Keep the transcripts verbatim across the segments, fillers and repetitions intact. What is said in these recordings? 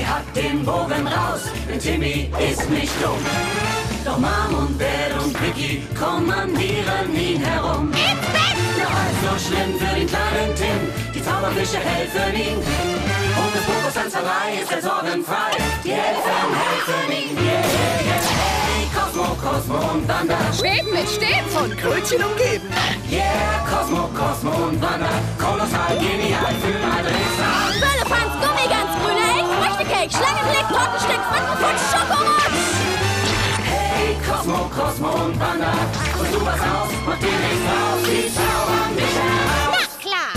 hat den Bogen raus, denn Timmy ist nicht dumm. Doch Mom und Dad und Vicky kommandieren ihn herum. Ins Bett! Doch halb so schlimm für den kleinen Tim, die Zauberfische helfen ihm. Hokus Pokus Tanzerei ist er sorgenfrei, die Elfen helfen ihm. Yeah, yeah, hey, Cosmo, Cosmo und Wanda. Schweben mit Stets und Krönchen umgeben. Yeah, Cosmo, Cosmo und Wanda. Kolossal, genial, für Adressal. Firlefanz, Gummigans, grüne Elch, Früchtecake, Schlangenblick, Tortenstück, Frittenfutsch, Schokomatsch. Hey, Cosmo, Cosmo und Wanda. Und du was aus, mach dir nichts draus, die zaubern dich heraus. Na klar.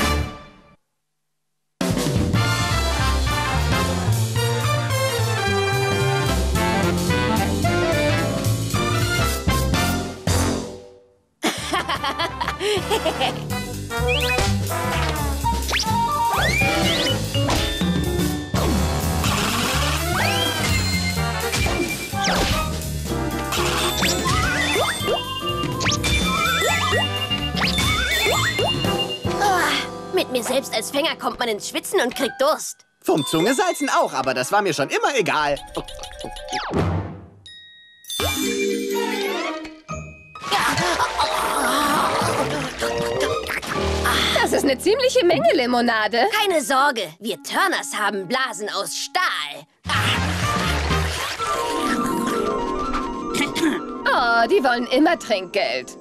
Mit mir selbst als Fänger kommt man ins Schwitzen und kriegt Durst. Vom Zungesalzen auch, aber das war mir schon immer egal. Das ist eine ziemliche Menge Limonade. Keine Sorge, wir Turners haben Blasen aus Stahl. Oh, die wollen immer Trinkgeld.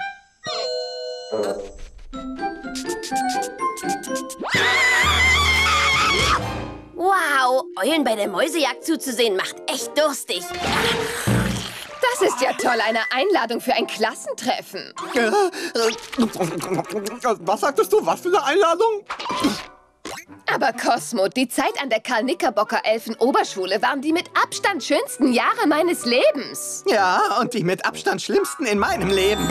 Wow, Eulen bei der Mäusejagd zuzusehen macht echt durstig. Das ist ja toll, eine Einladung für ein Klassentreffen. Was sagtest du? Was für eine Einladung? Aber Cosmo, die Zeit an der Karl-Knickerbocker-Elfen-Oberschule waren die mit Abstand schönsten Jahre meines Lebens. Ja, und die mit Abstand schlimmsten in meinem Leben.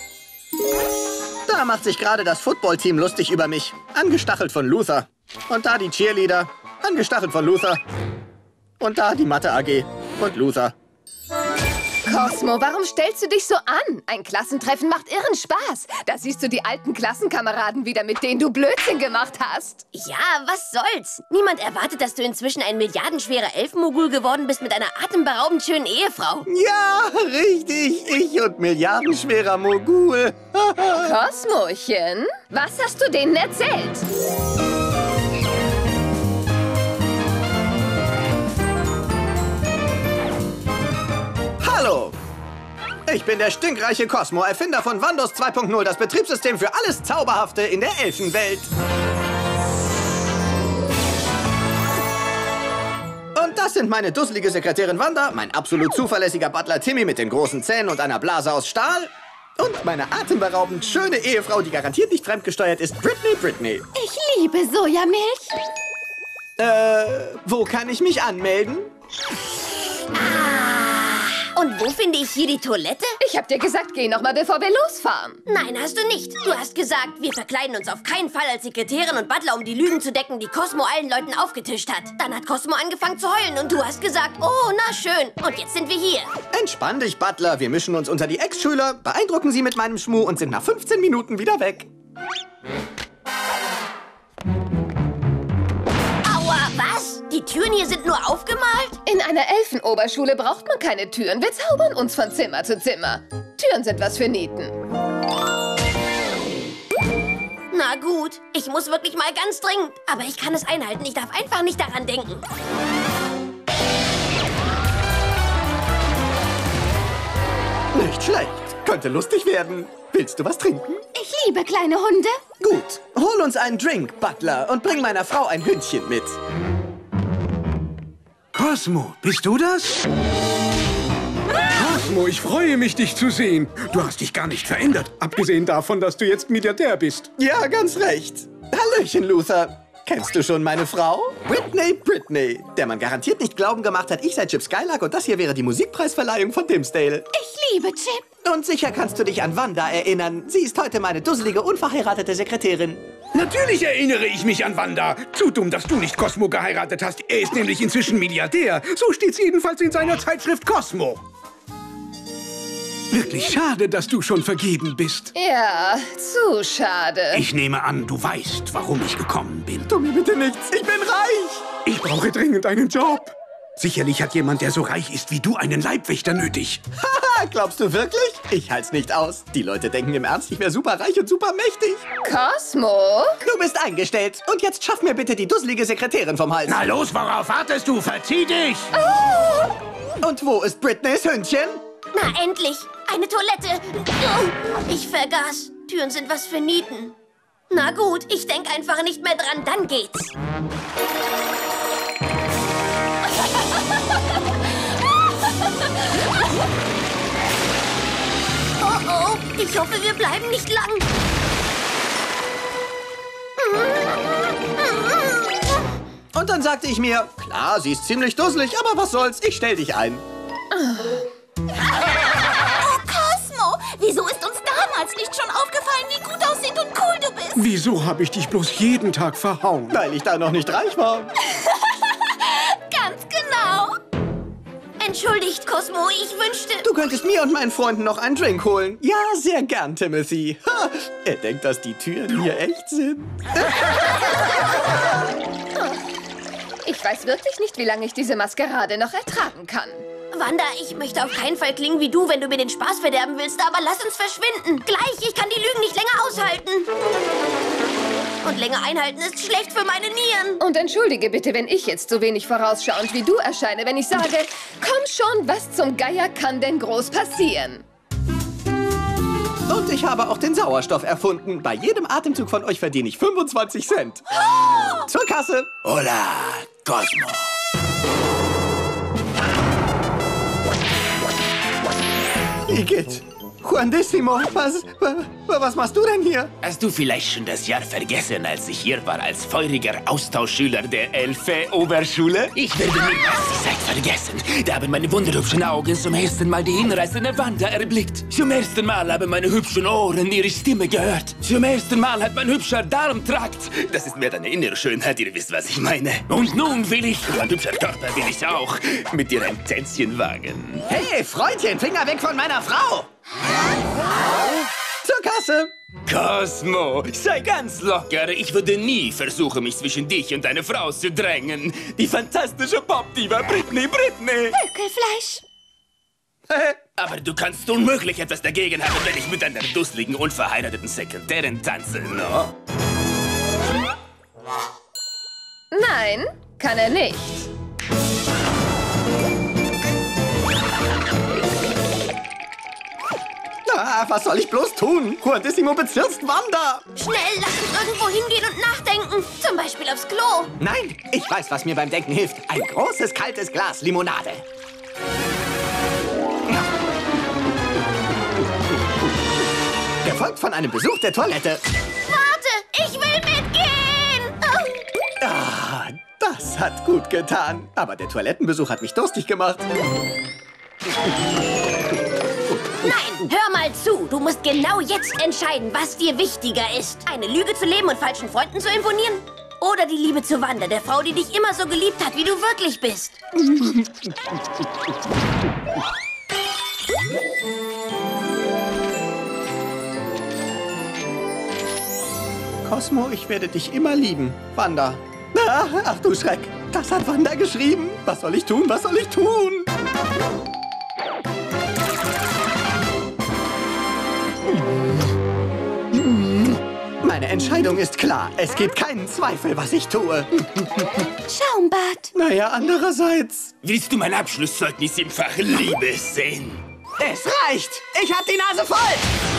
Da macht sich gerade das Footballteam lustig über mich. Angestachelt von Luther. Und da die Cheerleader. Angestachelt von Luther. Und da die Mathe-A G. Und Luther. Cosmo, warum stellst du dich so an? Ein Klassentreffen macht irren Spaß. Da siehst du die alten Klassenkameraden wieder, mit denen du Blödsinn gemacht hast. Ja, was soll's? Niemand erwartet, dass du inzwischen ein milliardenschwerer Elfenmogul geworden bist mit einer atemberaubend schönen Ehefrau. Ja, richtig. Ich und milliardenschwerer Mogul. Cosmochen, was hast du denen erzählt? Hallo! Ich bin der stinkreiche Cosmo, Erfinder von Wandos zwei Punkt null, das Betriebssystem für alles Zauberhafte in der Elfenwelt. Und das sind meine dusselige Sekretärin Wanda, mein absolut zuverlässiger Butler Timmy mit den großen Zähnen und einer Blase aus Stahl und meine atemberaubend schöne Ehefrau, die garantiert nicht fremdgesteuert ist, Britney Britney. Ich liebe Sojamilch. Äh, wo kann ich mich anmelden? Und wo finde ich hier die Toilette? Ich hab dir gesagt, geh noch mal, bevor wir losfahren. Nein, hast du nicht. Du hast gesagt, wir verkleiden uns auf keinen Fall als Sekretärin und Butler, um die Lügen zu decken, die Cosmo allen Leuten aufgetischt hat. Dann hat Cosmo angefangen zu heulen und du hast gesagt, oh, na schön. Und jetzt sind wir hier. Entspann dich, Butler. Wir mischen uns unter die Ex-Schüler, beeindrucken sie mit meinem Schmuh und sind nach fünfzehn Minuten wieder weg. Aua, was? Die Türen hier sind nur aufgemalt? In einer Elfenoberschule braucht man keine Türen. Wir zaubern uns von Zimmer zu Zimmer. Türen sind was für Nieten. Na gut, ich muss wirklich mal ganz dringend. Aber ich kann es einhalten. Ich darf einfach nicht daran denken. Nicht schlecht. Könnte lustig werden. Willst du was trinken? Ich liebe kleine Hunde. Gut. Hol uns einen Drink, Butler, und bring meiner Frau ein Hündchen mit. Cosmo, bist du das? Cosmo, ich freue mich, dich zu sehen. Du hast dich gar nicht verändert, abgesehen davon, dass du jetzt Milliardär bist. Ja, ganz recht. Hallöchen, Luther. Kennst du schon meine Frau? Britney Britney, der man garantiert nicht glauben gemacht hat, ich sei Chip Skylark und das hier wäre die Musikpreisverleihung von Dimsdale. Ich liebe Chip. Und sicher kannst du dich an Wanda erinnern. Sie ist heute meine dusselige, unverheiratete Sekretärin. Natürlich erinnere ich mich an Wanda. Zu dumm, dass du nicht Cosmo geheiratet hast. Er ist nämlich inzwischen Milliardär. So steht's jedenfalls in seiner Zeitschrift Cosmo. Wirklich schade, dass du schon vergeben bist. Ja, zu schade. Ich nehme an, du weißt, warum ich gekommen bin. Tu mir bitte nichts, ich bin reich. Ich brauche dringend einen Job. Sicherlich hat jemand, der so reich ist wie du, einen Leibwächter nötig. Haha, glaubst du wirklich? Ich halt's nicht aus. Die Leute denken im Ernst, ich wäre super reich und super mächtig. Cosmo? Du bist eingestellt. Und jetzt schaff mir bitte die dusselige Sekretärin vom Hals. Na los, worauf wartest du? Verzieh dich! Und wo ist Britneys Hündchen? Na, endlich. Eine Toilette. Oh, ich vergaß. Türen sind was für Nieten. Na gut, ich denk einfach nicht mehr dran, dann geht's. Oh oh, ich hoffe, wir bleiben nicht lang. Und dann sagte ich mir, klar, sie ist ziemlich dusselig, aber was soll's, ich stell dich ein. Oh, Cosmo! Wieso ist uns damals nicht schon aufgefallen, wie gut aussehend und cool du bist? Wieso habe ich dich bloß jeden Tag verhauen? Weil ich da noch nicht reich war. Ganz genau. Entschuldigt, Cosmo, ich wünschte... Du könntest mir und meinen Freunden noch einen Drink holen. Ja, sehr gern, Timothy. Ha, er denkt, dass die Türen hier echt sind. Ich weiß wirklich nicht, wie lange ich diese Maskerade noch ertragen kann. Wanda, ich möchte auf keinen Fall klingen wie du, wenn du mir den Spaß verderben willst, aber lass uns verschwinden. Gleich, ich kann die Lügen nicht länger aushalten. Und länger einhalten ist schlecht für meine Nieren. Und entschuldige bitte, wenn ich jetzt so wenig vorausschauend wie du erscheine, wenn ich sage, komm schon, was zum Geier kann denn groß passieren? Und ich habe auch den Sauerstoff erfunden. Bei jedem Atemzug von euch verdiene ich fünfundzwanzig Cent. Oh! Zur Kasse. Hola, Cosmo. Igitt. Juandissimo, was, was, was machst du denn hier? Hast du vielleicht schon das Jahr vergessen, als ich hier war als feuriger Austauschschüler der Elfe-Oberschule? Ich werde niemals die Zeit vergessen. Da haben meine wunderhübschen Augen zum ersten Mal die hinreißende Wanda erblickt. Zum ersten Mal haben meine hübschen Ohren ihre Stimme gehört. Zum ersten Mal hat mein hübscher Darmtrakt. Das ist mehr deine innere Schönheit, ihr wisst, was ich meine. Und nun will ich, mein hübscher Körper will ich auch, mit dir ein Tänzchen wagen. Hey, Freundchen, Finger weg von meiner Frau! Zur Kasse! Cosmo, sei ganz locker. Ich würde nie versuchen, mich zwischen dich und deine Frau zu drängen. Die fantastische Pop-Diva Britney, Britney. Vögelfleisch. Aber du kannst unmöglich etwas dagegen haben, wenn ich mit einer dusseligen, unverheirateten Sekretärin tanze, no? Nein, kann er nicht. Ah, was soll ich bloß tun? Juandissimo bezirzt Wanda! Schnell, lass uns irgendwo hingehen und nachdenken. Zum Beispiel aufs Klo. Nein, ich weiß, was mir beim Denken hilft. Ein großes, kaltes Glas Limonade. Gefolgt von einem Besuch der Toilette. Warte, ich will mitgehen. Oh. Ah, das hat gut getan. Aber der Toilettenbesuch hat mich durstig gemacht. Nein, hör mal zu. Du musst genau jetzt entscheiden, was dir wichtiger ist. Eine Lüge zu leben und falschen Freunden zu imponieren? Oder die Liebe zu Wanda, der Frau, die dich immer so geliebt hat, wie du wirklich bist? Cosmo, ich werde dich immer lieben. Wanda. Ah, ach du Schreck. Das hat Wanda geschrieben. Was soll ich tun? Was soll ich tun? Meine Entscheidung ist klar. Es gibt keinen Zweifel, was ich tue. Schaumbad. Naja, andererseits... Willst du mein Abschlusszeugnis im Fach Liebe sehen? Es reicht! Ich hab die Nase voll!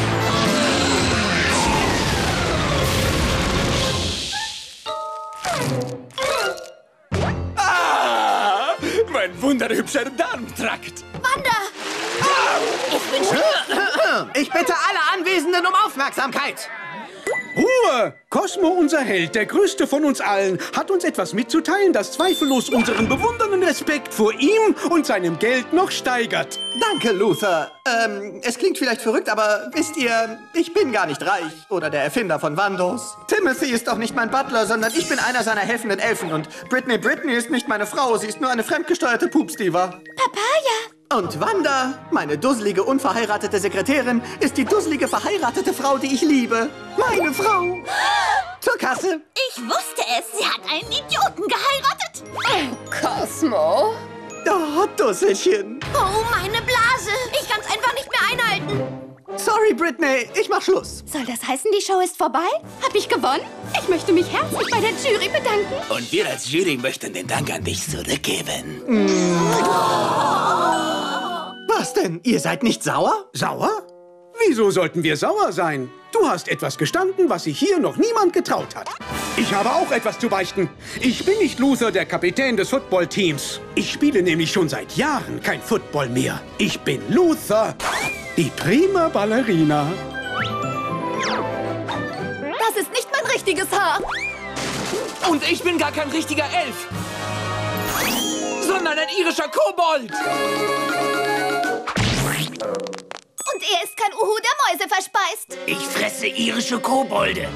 Ah! Mein wunderhübscher Darmtrakt! Wanda! Ich wünsche... Ich bitte alle Anwesenden um Aufmerksamkeit! Ruhe! Cosmo, unser Held, der größte von uns allen, hat uns etwas mitzuteilen, das zweifellos unseren bewundernden Respekt vor ihm und seinem Geld noch steigert. Danke, Luther. Ähm, es klingt vielleicht verrückt, aber wisst ihr, ich bin gar nicht reich oder der Erfinder von Wandos. Timothy ist doch nicht mein Butler, sondern ich bin einer seiner helfenden Elfen und Britney Britney ist nicht meine Frau, sie ist nur eine fremdgesteuerte Pupsdiva. Papaya. Und Wanda, meine dusselige, unverheiratete Sekretärin, ist die dusselige, verheiratete Frau, die ich liebe. Meine Frau. Zur Kasse. Ich wusste es. Sie hat einen Idioten geheiratet. Cosmo? Oh, Dusselchen. Oh, meine Blase. Ich kann's einfach nicht mehr einhalten. Sorry, Britney, ich mach Schluss. Soll das heißen, die Show ist vorbei? Hab ich gewonnen? Ich möchte mich herzlich bei der Jury bedanken. Und wir als Jury möchten den Dank an dich zurückgeben. Was denn? Ihr seid nicht sauer? Sauer? Wieso sollten wir sauer sein? Du hast etwas gestanden, was sich hier noch niemand getraut hat. Ich habe auch etwas zu beichten. Ich bin nicht Luther, der Kapitän des Footballteams. Ich spiele nämlich schon seit Jahren kein Football mehr. Ich bin Luther, die prima Ballerina. Das ist nicht mein richtiges Haar. Und ich bin gar kein richtiger Elf, sondern ein irischer Kobold. Und er ist kein Uhu, der Mäuse verspeist. Ich fresse irische Kobolde.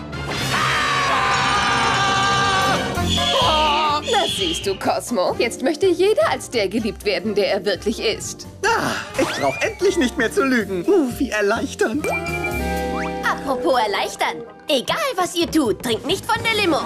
Das siehst du, Cosmo. Jetzt möchte jeder als der geliebt werden, der er wirklich ist. Ah, ich brauche endlich nicht mehr zu lügen. Uh, wie erleichternd. Apropos erleichtern. Egal, was ihr tut, trinkt nicht von der Limo.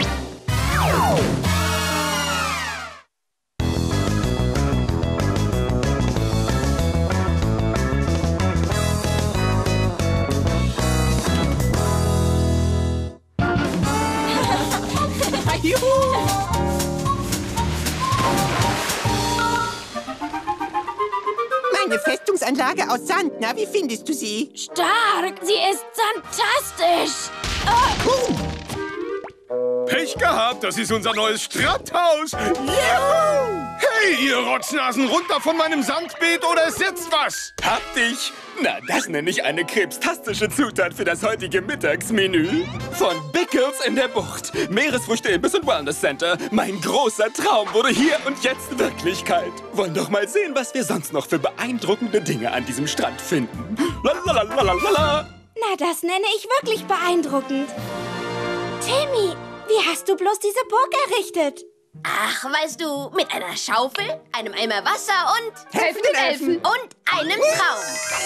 Eine Festungsanlage aus Sand. Na, wie findest du sie? Stark, sie ist fantastisch. Oh. Pech gehabt, das ist unser neues Strandhaus. Juhu! Hey, ihr Rotznasen, runter von meinem Sandbeet oder es sitzt was. Hab dich. Na, das nenne ich eine krebstastische Zutat für das heutige Mittagsmenü. Von Bickles in der Bucht, Meeresfrüchte, Imbiss und Wellness Center. Mein großer Traum wurde hier und jetzt Wirklichkeit. Wollen doch mal sehen, was wir sonst noch für beeindruckende Dinge an diesem Strand finden. Lalalala. Na, das nenne ich wirklich beeindruckend. Timmy, wie hast du bloß diese Burg errichtet? Ach, weißt du, mit einer Schaufel, einem Eimer Wasser und... Helfen den Elfen. Und einem Traum.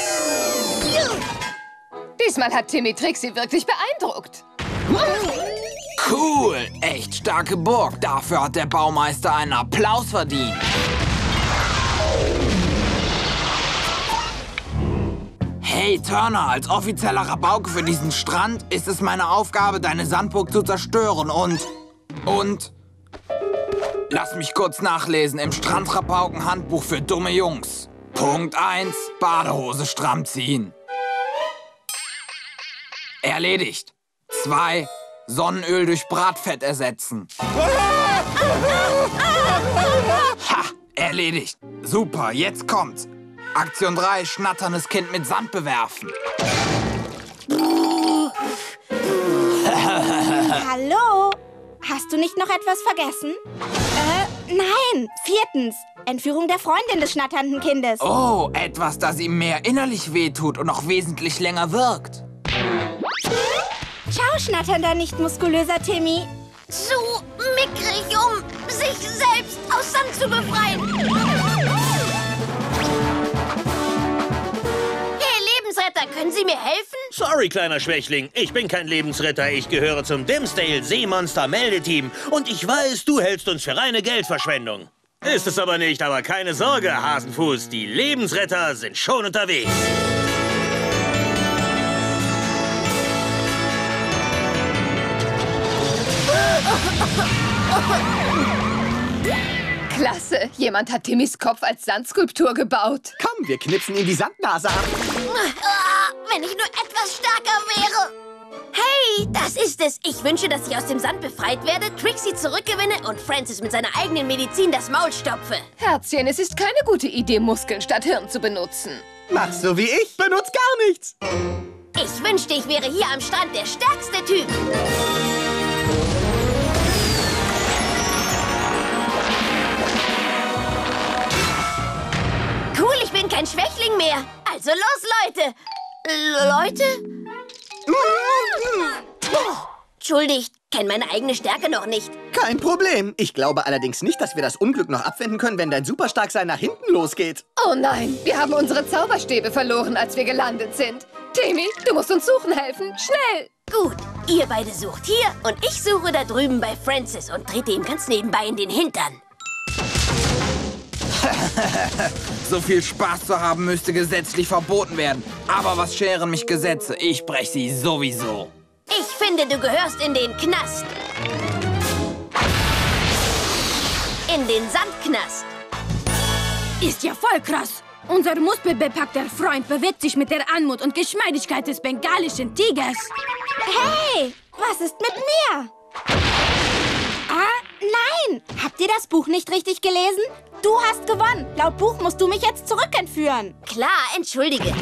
Diesmal hat Timmy Trixie wirklich beeindruckt. Cool, echt starke Burg. Dafür hat der Baumeister einen Applaus verdient. Hey Turner, als offizieller Rabauke für diesen Strand ist es meine Aufgabe, deine Sandburg zu zerstören und... und... Lass mich kurz nachlesen im Strandrabauken-Handbuch für dumme Jungs. Punkt eins, Badehose stramm ziehen. Erledigt. zwei, Sonnenöl durch Bratfett ersetzen. Ha, erledigt. Super, jetzt kommt's. Aktion drei, schnatterndes Kind mit Sand bewerfen. Hallo? Hast du nicht noch etwas vergessen? Äh, nein. Viertens, Entführung der Freundin des schnatternden Kindes. Oh, etwas, das ihm mehr innerlich wehtut und noch wesentlich länger wirkt. Ciao, schnatternder, nicht muskulöser Timmy. Zu mickrig, um sich selbst aus Sand zu befreien. Hey, Lebensretter, können Sie mir helfen? Sorry, kleiner Schwächling. Ich bin kein Lebensretter. Ich gehöre zum Dimmsdale Seemonster-Meldeteam. Und ich weiß, du hältst uns für reine Geldverschwendung. Ist es aber nicht, aber keine Sorge, Hasenfuß. Die Lebensretter sind schon unterwegs. Klasse, jemand hat Timmys Kopf als Sandskulptur gebaut. Komm, wir knipsen ihm die Sandnase ab. Wenn ich nur etwas stärker wäre. Hey, das ist es. Ich wünsche, dass ich aus dem Sand befreit werde, Trixie zurückgewinne und Francis mit seiner eigenen Medizin das Maul stopfe. Herzchen, es ist keine gute Idee, Muskeln statt Hirn zu benutzen. Mach so wie ich, benutz gar nichts. Ich wünschte, ich wäre hier am Strand der stärkste Typ. Cool, ich bin kein Schwächling mehr. Also los, Leute. L Leute? Oh, entschuldigt, kenn meine eigene Stärke noch nicht. Kein Problem. Ich glaube allerdings nicht, dass wir das Unglück noch abwenden können, wenn dein Superstarksein nach hinten losgeht. Oh nein, wir haben unsere Zauberstäbe verloren, als wir gelandet sind. Timmy, du musst uns suchen helfen. Schnell! Gut, ihr beide sucht hier und ich suche da drüben bei Francis und trete ihm ganz nebenbei in den Hintern. So viel Spaß zu haben, müsste gesetzlich verboten werden. Aber was scheren mich Gesetze? Ich brech sie sowieso. Ich finde, du gehörst in den Knast. In den Sandknast. Ist ja voll krass. Unser muskelbepackter Freund bewegt sich mit der Anmut und Geschmeidigkeit des bengalischen Tigers. Hey, was ist mit mir? Ah, nein! Habt ihr das Buch nicht richtig gelesen? Du hast gewonnen. Laut Buch musst du mich jetzt zurückentführen. Klar, entschuldige.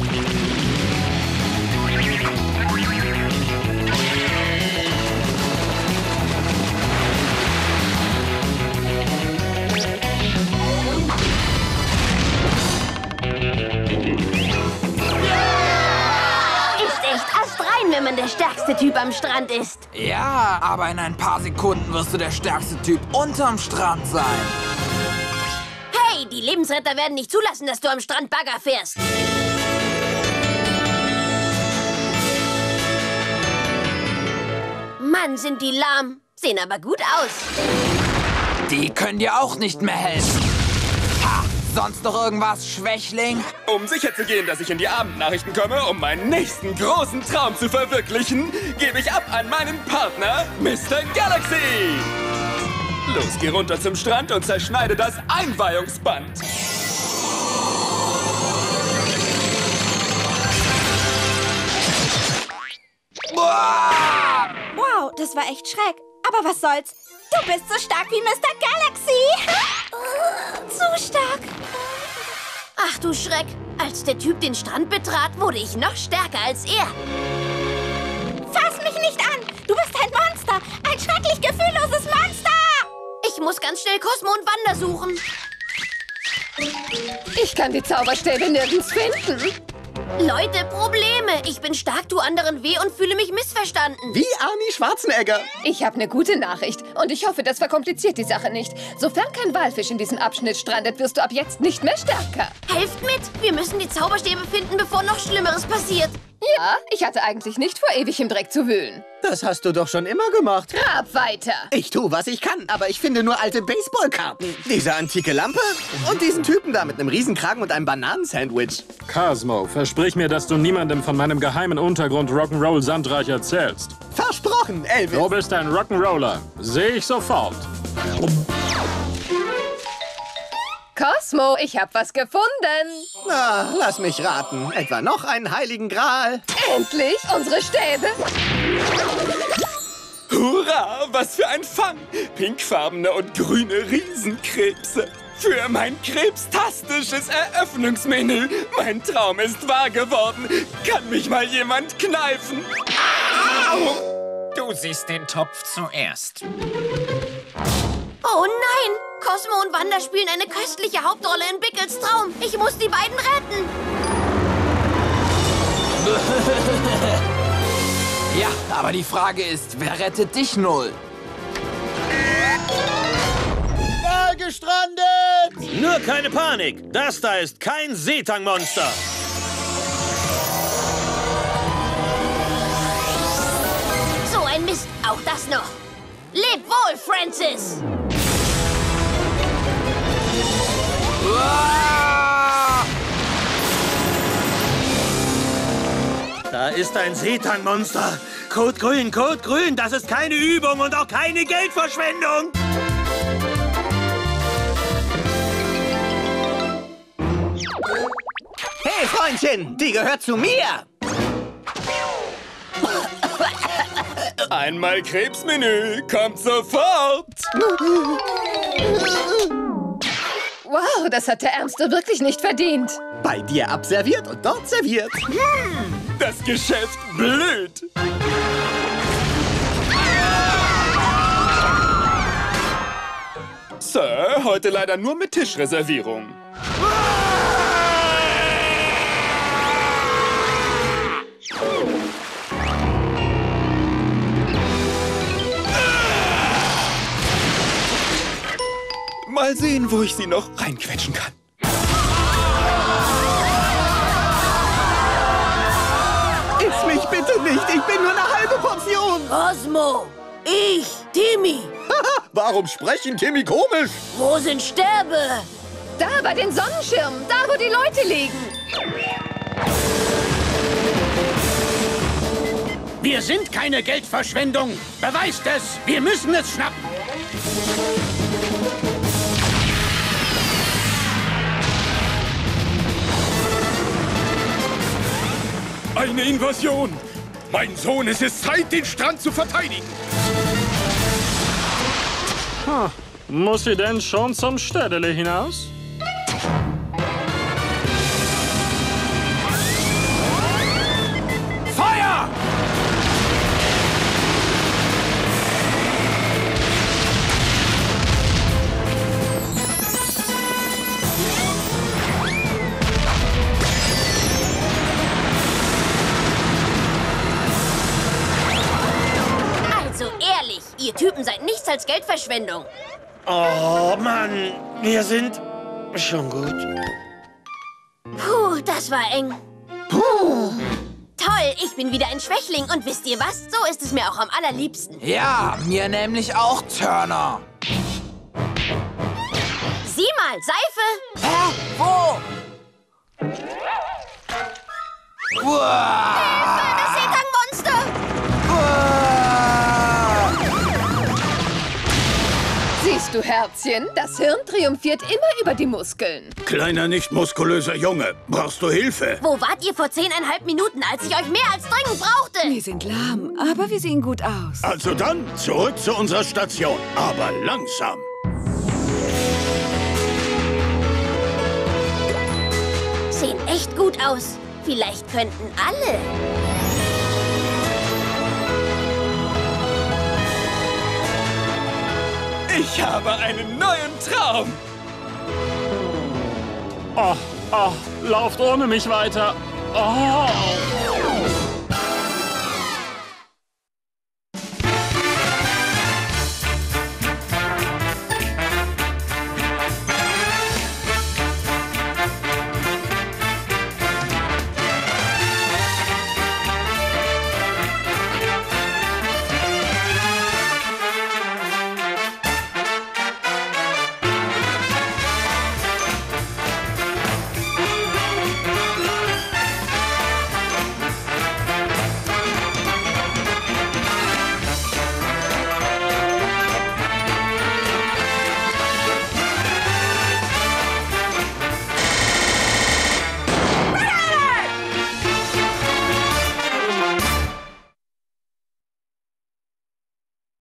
Wenn man der stärkste Typ am Strand ist. Ja, aber in ein paar Sekunden wirst du der stärkste Typ unterm Strand sein. Hey, die Lebensretter werden nicht zulassen, dass du am Strand Bagger fährst. Mann, sind die lahm. Sehen aber gut aus. Die können dir auch nicht mehr helfen. Ha! Sonst noch irgendwas, Schwächling? Um sicher zu gehen, dass ich in die Abendnachrichten komme, um meinen nächsten großen Traum zu verwirklichen, gebe ich ab an meinen Partner, Mister Galaxy. Los, geh runter zum Strand und zerschneide das Einweihungsband. Wow, das war echt schräg. Aber was soll's? Du bist so stark wie Mister Galaxy. Zu stark. Ach du Schreck. Als der Typ den Strand betrat, wurde ich noch stärker als er. Fass mich nicht an. Du bist ein Monster. Ein schrecklich gefühlloses Monster. Ich muss ganz schnell Cosmo und Wanda suchen. Ich kann die Zauberstäbe nirgends finden. Leute, Probleme. Ich bin stark, tu anderen weh und fühle mich missverstanden. Wie Arnie Schwarzenegger. Ich habe eine gute Nachricht und ich hoffe, das verkompliziert die Sache nicht. Sofern kein Walfisch in diesem Abschnitt strandet, wirst du ab jetzt nicht mehr stärker. Helft mit! Wir müssen die Zauberstäbe finden, bevor noch Schlimmeres passiert. Ja, ich hatte eigentlich nicht vor, ewig im Dreck zu wühlen. Das hast du doch schon immer gemacht. Grab weiter. Ich tue, was ich kann, aber ich finde nur alte Baseballkarten. Diese antike Lampe und diesen Typen da mit einem Riesenkragen und einem Bananensandwich. Cosmo, versprich mir, dass du niemandem von meinem geheimen Untergrund Rock'n'Roll Sandreich erzählst. Versprochen, Elvis. Du bist ein Rock'n'Roller. Sehe ich sofort. Cosmo, ich hab was gefunden. Na, lass mich raten. Etwa noch einen heiligen Gral? Endlich unsere Stäbe. Hurra, was für ein Fang! Pinkfarbene und grüne Riesenkrebse. Für mein krebstastisches Eröffnungsmenü. Mein Traum ist wahr geworden. Kann mich mal jemand kneifen? Au! Du siehst den Topf zuerst. Oh nein! Cosmo und Wanda spielen eine köstliche Hauptrolle in Bickles Traum. Ich muss die beiden retten. Ja, aber die Frage ist, wer rettet dich, Null? Mal gestrandet! Nur keine Panik. Das da ist kein Seetang-Monster. So ein Mist. Auch das noch. Leb wohl, Francis! Da ist ein Seetang-Monster. Code grün, Code grün. Das ist keine Übung und auch keine Geldverschwendung. Hey, Freundchen, die gehört zu mir. Einmal Krebsmenü, kommt sofort. Wow, das hat der Ärmste wirklich nicht verdient. Bei dir abserviert und dort serviert. Hm, das Geschäft blüht. Sir, heute leider nur mit Tischreservierung. Mal sehen, wo ich sie noch reinquetschen kann. Iss mich bitte nicht, ich bin nur eine halbe Portion. Cosmo, ich, Timmy. Warum sprechen Timmy komisch? Wo sind Stäbe? Da bei den Sonnenschirmen, da wo die Leute liegen. Wir sind keine Geldverschwendung. Beweist es. Wir müssen es schnappen. Eine Invasion. Mein Sohn, es ist Zeit, den Strand zu verteidigen. Hm. Muss sie denn schon zum Städtele hinaus? Feuer! Also ehrlich, ihr Typen seid nichts als Geldverschwendung. Oh, Mann. Wir sind schon gut. Puh, das war eng. Puh. Toll, ich bin wieder ein Schwächling. Und wisst ihr was? So ist es mir auch am allerliebsten. Ja, mir nämlich auch, Turner. Sieh mal, Seife. Hä? Wo? Uah. Hilfe, das Seetang-Monster! Siehst du, Herzchen, das Hirn triumphiert immer über die Muskeln. Kleiner, nicht muskulöser Junge, brauchst du Hilfe? Wo wart ihr vor zehneinhalb Minuten, als ich euch mehr als dringend brauchte? Wir sind lahm, aber wir sehen gut aus. Also dann, zurück zu unserer Station, aber langsam. Sehen echt gut aus. Vielleicht könnten alle. Ich habe einen neuen Traum. Oh, oh, lauft ohne mich weiter. Oh.